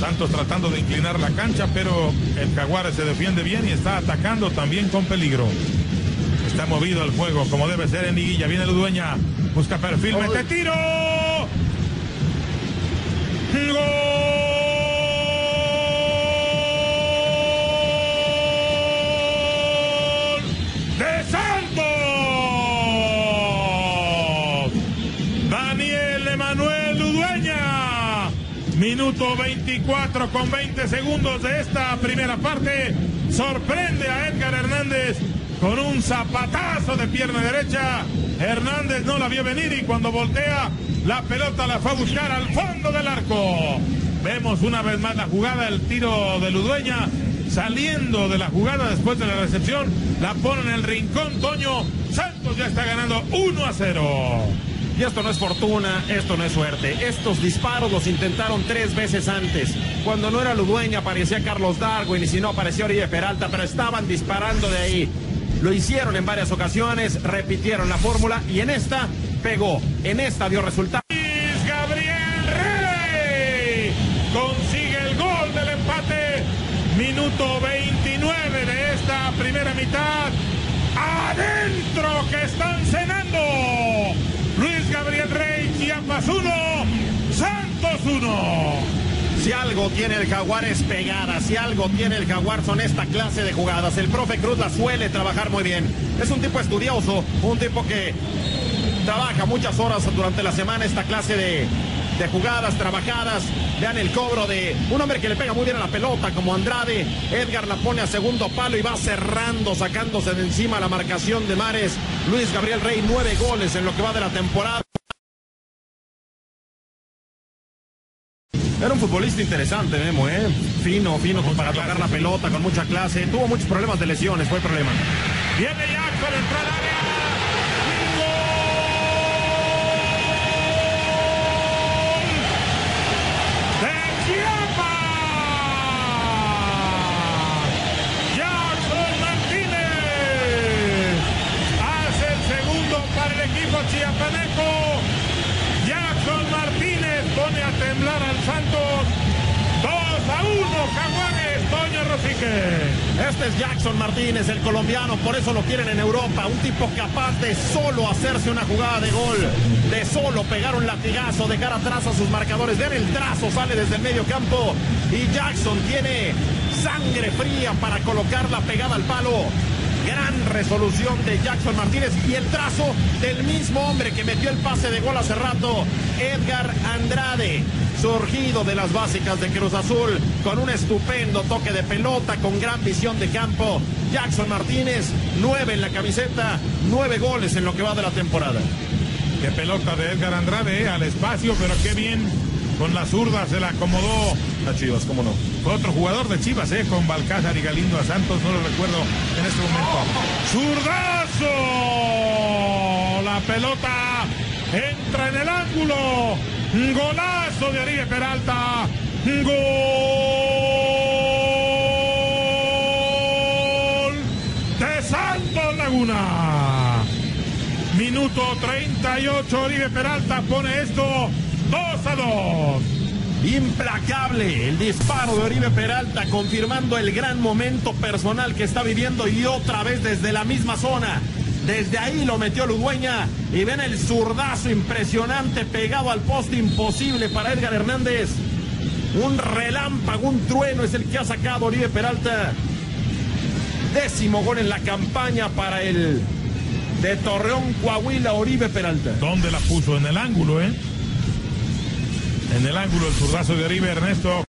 Santos tratando de inclinar la cancha, pero el Jaguares se defiende bien y está atacando también con peligro. Está movido el juego como debe ser en liguilla. Viene Ludueña, busca perfil, mete tiro. ¡Gol de Santos! Daniel Emanuel Ludueña. Minuto 24 con 20 segundos de esta primera parte. Sorprende a Edgar Hernández con un zapatazo de pierna derecha. Hernández no la vio venir y cuando voltea, la pelota la fue a buscar al fondo del arco. Vemos una vez más la jugada, el tiro de Ludueña, saliendo de la jugada después de la recepción, la pone en el rincón. Toño, Santos ya está ganando 1-0. Y esto no es fortuna, esto no es suerte. Estos disparos los intentaron 3 veces antes. Cuando no era Ludueña aparecía Carlos Darwin y si no aparecía Oribe Peralta, pero estaban disparando de ahí. Lo hicieron en varias ocasiones, repitieron la fórmula y en esta pegó, en esta dio resultado. Luis Gabriel Rey consigue el gol del empate. Minuto 29 de esta primera mitad. Adentro que están cenando. Luis Gabriel Rey, Chiapas 1, Santos 1. Si algo tiene el Jaguar es pegada, si algo tiene el Jaguar son esta clase de jugadas. El profe Cruz la suele trabajar muy bien. Es un tipo estudioso, un tipo que trabaja muchas horas durante la semana esta clase de jugadas trabajadas. Vean el cobro de un hombre que le pega muy bien a la pelota como Andrade. Edgar la pone a segundo palo y va cerrando, sacándose de encima la marcación de Mares. Luis Gabriel Rey, 9 goles en lo que va de la temporada. Era un futbolista interesante, Memo, fino para tocar la pelota, con mucha clase. Tuvo muchos problemas de lesiones, fue el problema. Viene Jackson, entra al área. ¡Gol de Chiapas! Jackson Martínez hace el segundo para el equipo chiapaneco. Jackson Martínez pone a temblar al Santos. 2-1, Jaguares, Toño Rosique. Este es Jackson Martínez, el colombiano, por eso lo quieren en Europa. Un tipo capaz de solo hacerse una jugada de gol, de solo pegar un latigazo, dejar atrás a sus marcadores. Vean el trazo, sale desde el medio campo. Y Jackson tiene sangre fría para colocar la pegada al palo. Gran resolución de Jackson Martínez y el trazo del mismo hombre que metió el pase de gol hace rato, Edgar Andrade, surgido de las básicas de Cruz Azul, con un estupendo toque de pelota, con gran visión de campo. Jackson Martínez, 9 en la camiseta, 9 goles en lo que va de la temporada. Qué pelota de Edgar Andrade, al espacio, pero qué bien. Con la zurda se la acomodó a Chivas, cómo no. Fue otro jugador de Chivas, con Balcázar y Galindo a Santos, no lo recuerdo en este momento. ¡Zurdazo! La pelota entra en el ángulo. Golazo de Oribe Peralta. Gol de Santos Laguna. Minuto 38, Oribe Peralta pone esto 2-2. Implacable el disparo de Oribe Peralta, confirmando el gran momento personal que está viviendo y otra vez desde la misma zona. Desde ahí lo metió Ludueña y ven el zurdazo impresionante pegado al poste, imposible para Edgar Hernández. Un relámpago, un trueno es el que ha sacado Oribe Peralta. 10º gol en la campaña para el de Torreón, Coahuila, Oribe Peralta. ¿Dónde la puso? En el ángulo, En el ángulo el zurdazo de Oribe, Ernesto.